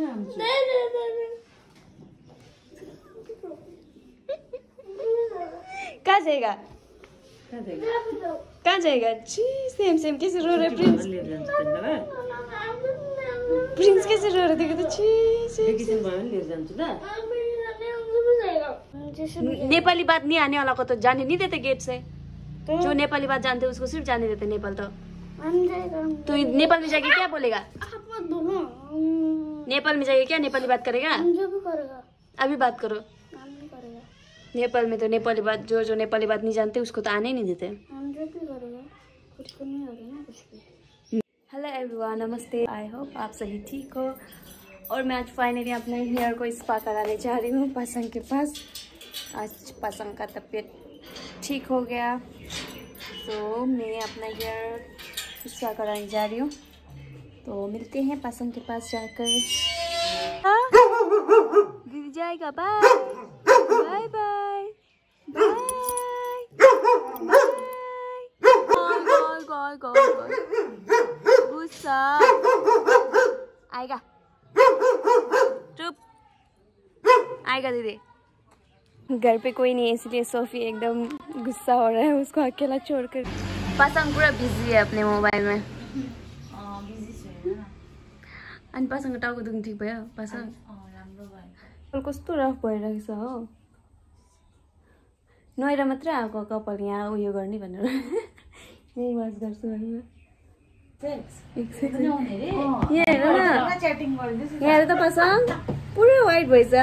कहाँ जाएगा कहाँ जाएगा? छी सेम सेम कैसे रो रहे प्रिंस? प्रिंस कैसे रो रहे देखो तो? छी नेपाली बात नहीं आने वाला को तो जाने नहीं देते गेट से। जो नेपाली बात जानते उसको सिर्फ जाने देते नेपाल। तो नेपाल में जाके क्या बोलेगा? नेपाल में जाके क्या नेपाली बात करेगा? अभी बात करो। नेपाल में तो नेपाली बात जो नेपाली बात नहीं जानते उसको तो आने ही नहीं देते। हेलो एवरीवन, नमस्ते। आई होप आप सही ठीक हो। और मैं आज फाइनली अपने हेयर को स्पा कराने जा रही हूँ पासंग के पास। आज पासंग का तबीयत ठीक हो गया तो मैं अपना हेयर स्पा कराने जा रही हूँ। तो मिलते हैं पासंग के पास जाकर। दीदी जाएगा। Bye bye bye bye bye. गुस्सा आएगा। चुप आएगा दीदी। घर पे कोई नहीं है इसलिए सोफी एकदम गुस्सा हो रहा है उसको अकेला छोड़कर। पासंग पूरा बिजी है अपने मोबाइल में। अनि पासंग टाउको दुख्नु ठिक भयो? पासंग कस्तो रफ भइरहेको छ हो। नुहाएर मात्रै आएको कपाल यहाँ उयो गर्ने भनेर यही वास गर्छु भनेर। यहाँ हेर त पासंग पुरै वाइट भएछ।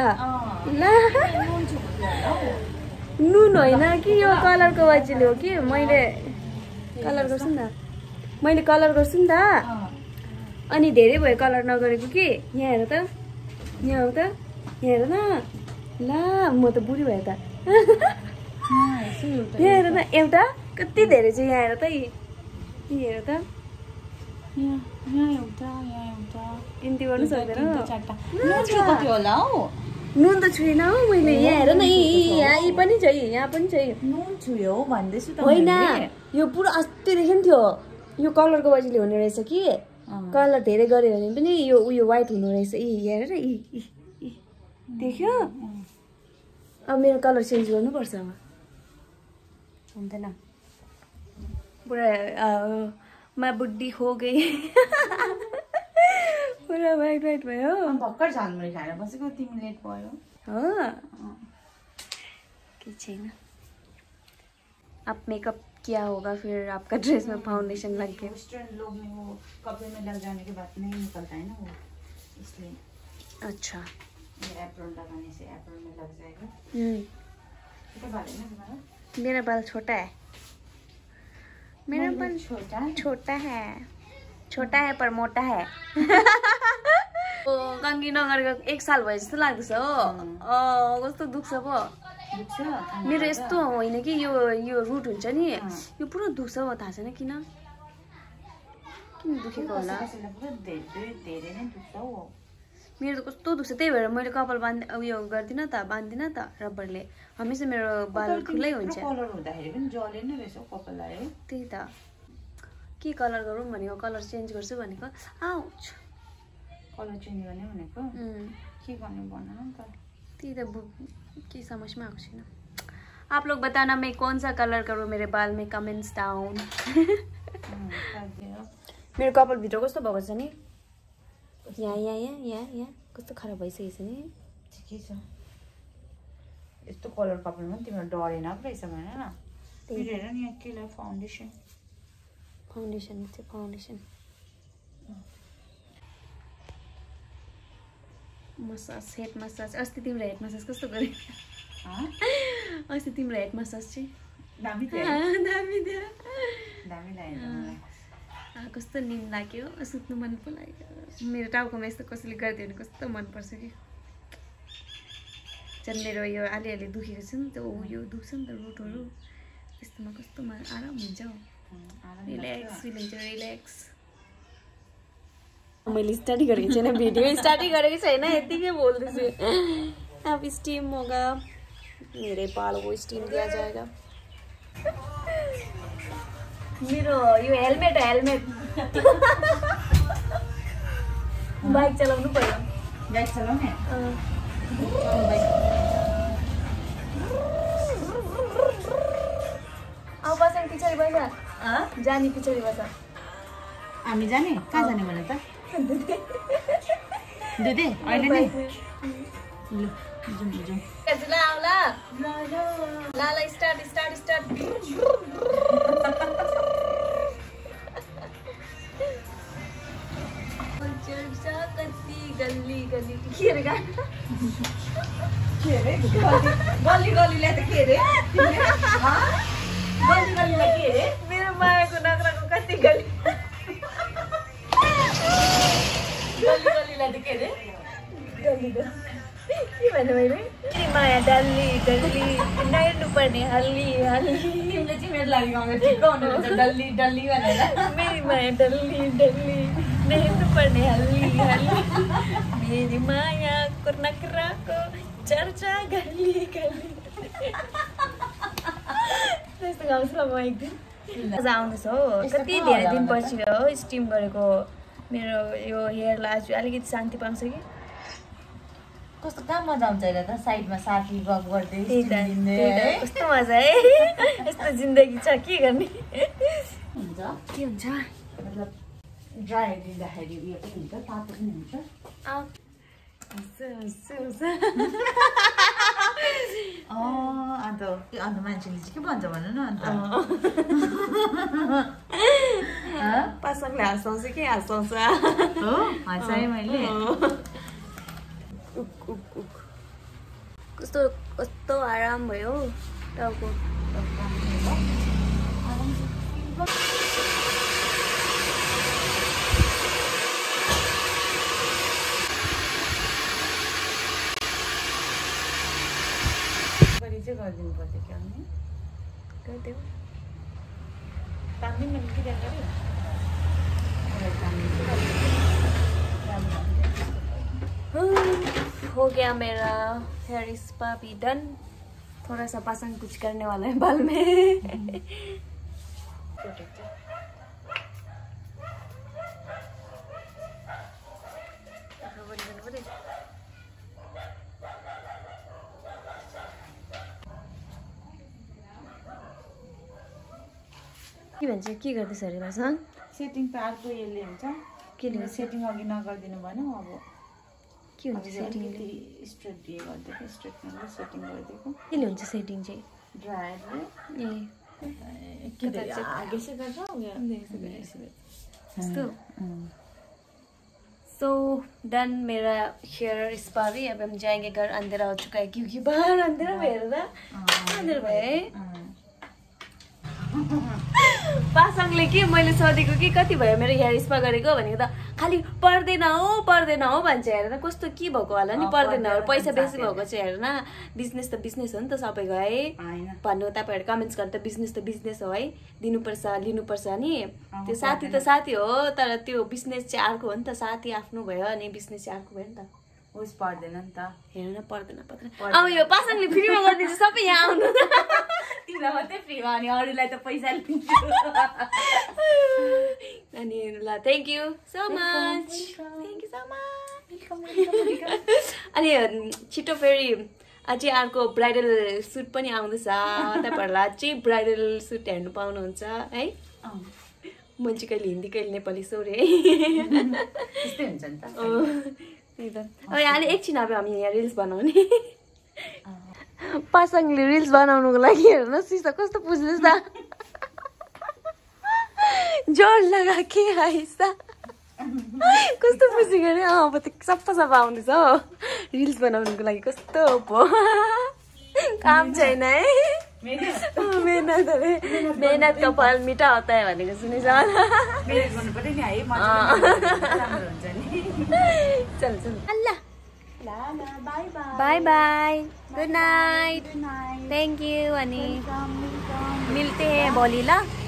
नुन होइन कि यो कलरको वाइचले हो कि? मैले कलर गर्छु नि त। मैले कलर गर्छु नि त। अनि धेरै भयो कलर नगरेको कि। यहाँ हेर त, यहाँ आऊ त, यहाँ हेर न। ला म त बुढी भयो त। यहाँ हेर न एउटा कति धेरै छ। यहाँ हेर त, यी हेर त। गिन्ती गर्नु सक्दैन। नुन त छुइनँ हौ मैले। यहाँ हेर न, यहाँ यी पनि छ, यहाँ पनि छ। नुन छुयो भन्दैछु त। होइन यो पुरा अस्तिदेखि थियो। यो कलरको वजहले हुने रहेछ कि। कलर धेरै गऱ्यो भने पनि यो उयो वाइट हुनु रहेछ। हेरेर देख्यो? अब मेरो कलर चेन्ज गर्नुपर्छ अब। हुँदैन पुरा मैं बुढ़ी हो गई। पुरा वाइट वाइट भयो। भर्खर झालमुरी खाएर बसेको तिमी लेट भयो हो। के छैन। अब मेकअप क्या होगा फिर? आपका ड्रेस में फाउंडेशन लग गया। वेस्टर्न लोग में वो कपड़े में लग जाने के बाद नहीं निकलता है ना वो, इसलिए। अच्छा ये एप्रोन लगाने से एप्रोन में लग जाएगा। छोटा बाल है ना तुम्हारा? मेरा बाल छोटा है। मेरा बाल छोटा है पर मोटा है। कंगी नगरेको 1 साल भयो जस्तो लाग्दैछ हो। कस्तो दुख्छ पो। मेरो यस्तो होइन कि यो रुट हुन्छ नि, यो पुरा दुख्छ हो। थाहा छैन किन दुखेको होला। मेरो त कस्तो दुख्छ। त्यही भएर मैले कपाल उयो गर्दिनँ त, बाँध्दिनँ त रबरले। हमेसा मेरो बाल खुल्लै हुन्छ। त्यही त के कलर गरौँ भनेको, कलर चेन्ज गर्छु भनेको। आउच कलर चेन्ज गर्ने भनेको के गर्ने भन न त। त्यही त के समझ में आएको छैन। आप लोग बताना मैं कौन सा कलर करूँ मेरे बाल में, कमेंट्स डाउन। मेरो कपाल भित्र कस्तो भएको छ नि, यहाँ कस्तो खराब भइसकेको छ नि। ठिकै छ। यस्तो कलर कपालमा तिम्रो डरेन रहेछ भने न। हेर नि यहाँ के लाग्यो? Foundation massage, head massage. अस्ति तिम्रो हेड मसाज कस्तो गरे? अस्ति तिम्रो हेड मसाज चाहिँ दामी थियो। कस्तो निम लाग्यो, सुत्नु मन पो लाग्यो। मेरो टाउकोमा यस्तो कसैले गरिदियो भने कस्तो मनपर्छ कि। झन् मेरो यो अलिअलि दुखेको छ नि त, यो दुख्छ नि त रुटहरू, यस्तोमा कस्तो आराम हुन्छ हौ। रिल्याक्स फिल हुन्छ, रिल्याक्स। मैले स्टडी गरेको छैन, भिडियो स्टडी गरेको छैन, यतिकै बोल्दैछु। अब स्टीम होगा, मेरे बाल को स्टीम दिया जाएगा। मेरो यो हेलमेट बाइक चलाउनु पर्यो। गाइड चलाउने अब बस्छ पछाडि बस्छ जाने पछाडि बस्छ हामी जाने कहाँ जाने भने त दिदी अहिले नै ल जाउँ जाउँ ल आउला ल स्टार्ट स्टार्ट स्टार्ट कति गल्ली गल्ली के अरे गल्ली गल्लीलाई त के अरे गल्ली गल्लीलाई के अरे मेरो मायाको नगराको कति गल्ली गल्ली गल्लीलाई त के अरे गल्ली के भन्नु मैले मेरी माया डल्ली डल्ली नहेर्नुपर्ने हल्ली हल्ली तिमीले चाहिँ मेरो लागि गाउँदा ठिक्क हुनुहुन्छ डल्ली डल्ली भनेर मेरी माया डल्ली डल्ली नहेर्नुपर्ने हल्ली हल्ली मेरी मायाको नखराको चर्चा गल्ली गल्ली त्यस्तो गाउँछु ल म एक दिन आज आउँदैछ हो कति धेरै दिनपछि हो स्टिम गरेको मेरो यो हेयरलाई आज अलिकति शान्ति पाउँछ कि कस्तो कहाँ मजा आउँछ अहिले त साइडमा साथी गफ गर्दै कस्तो मजा है यस्तो जिन्दगी छ के गर्ने हुन्छ के हुन्छ मतलब ड्राई दिँदाखेरि उयो पनि हुन्छ तातो पनि हुन्छ अन्त मान्छेले चाहिँ के भन्छ भन न अन्त पासाङले हँसाउँछ कि हँसाउँछ हो हँसाएँ मैले कस्तो कस्तो आराम भयो टाउको गरिदिनु पर्थ्यो क्या गरिदेऊ तान्दिन कि हो गया मेरा हेयर स्पा भी डन थोड़ा सा पासंग कुछ करने वाला है बाल में के भन्छ के गर्दैछ अरे पासंग सेटिङ त अर्को यसले हुन्छ के लिन्छ सेटिङ अघि नगरिदिनु भएन अब के हुन्छ सेटिङ स्ट्रेट दिए गरिदिएको स्ट्रेटनरले सेटिङ गरिदिएको के हुन्छ सेटिङ चाहिँ ड्रायरले आगे से कर रहा हूँ सो डन मेरा हेयर स्पा भी अब हम जाएंगे घर अंधेरा हो चुका है क्योंकि बाहर अंधेरा भएर अंधेरा भयो पासाङले के मैले सोधेको कि कति भयो मेरो हेयर स्पा गरेको भनेको त खालि पर्दैन हो भन्छ हेर न कस्तो के भएको होला नि पर्दैन हो पैसा बेसी भएको चाहिँ हेर न बिजनेस त बिजनेस हो नि त सबैको है भन्नु तपाईँहरू कमेन्ट्स गर्दा बिजनेस त बिजनेस हो है दिनुपर्छ लिनुपर्छ नि त्यो साथी त साथी हो तर त्यो बिजनेस चाहिँ अर्को हो नि त साथी आफ्नो भयो अनि बिजनेस चाहिँ अर्को भयो नि त उस पर्दैन नि त हेर्न पर्दैन अब यो पासाङले फ्रीमा गरिदिन्छ सबै यहाँ आउनु तिमीलाई मात्रै फ्रीमा अनि अरूलाई त पैसा लिन्छु अनि ल थ्याङ्क यू सो मच अनि छिटो फेरि अझै अर्को ब्राइडल सुट पनि आउँदैछ तपाईँहरूलाई अझै ब्राइडल सुट हेर्नु पाउनुहुन्छ है म चाहिँ कहिले हिन्दी कहिले नेपाली सोरे त्यस्तै हुन्छ नि त अब अहिले एकछिन अब हामी यहाँ रिल्स बनाउने पासाङले रिल्स बनाउनुको लागि हेर्नु सिसा कस्तो पुज्दैछ जोड लगा के आइसा कस्तो पुजेको अरे अब त सफा सफा आउँदैछ हो रिल्स बनाउनुको लागि कस्तो पो काम छैन है मेहनत का फल मिठा होता है भनेको सुनेछ चल चल अल्लाह bye bye good night thank you अनि मिलते हैं भोलि ल